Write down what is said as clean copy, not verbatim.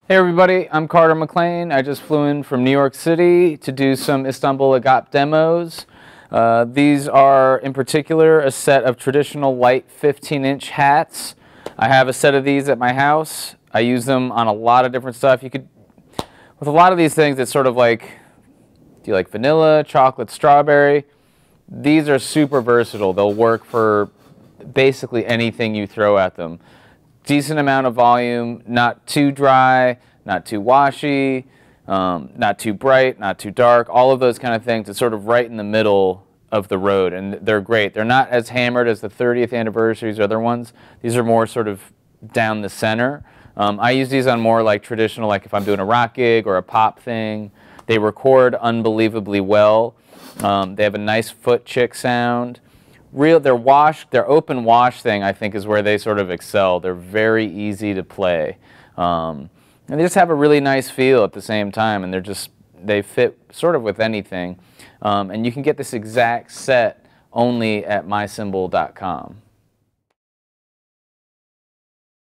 Hey everybody, I'm Carter McLean. I just flew in from New York City to do some Istanbul Agop demos. These are, in particular, a set of traditional light 15-inch hats. I have a set of these at my house. I use them on a lot of different stuff. With a lot of these things, it's sort of like, do you like vanilla, chocolate, strawberry? These are super versatile. They'll work for basically anything you throw at them. Decent amount of volume, not too dry, not too washy, not too bright, not too dark, all of those kind of things. It's sort of right in the middle of the road, and they're great. They're not as hammered as the 30th anniversaries, other ones. These are more sort of down the center. I use these on more like traditional, like if I'm doing a rock gig or a pop thing. They record unbelievably well. They have a nice foot chick sound. Their open wash thing, I think, is where they sort of excel. They're very easy to play. And they just have a really nice feel at the same time, and they fit sort of with anything. And you can get this exact set only at mycymbal.com.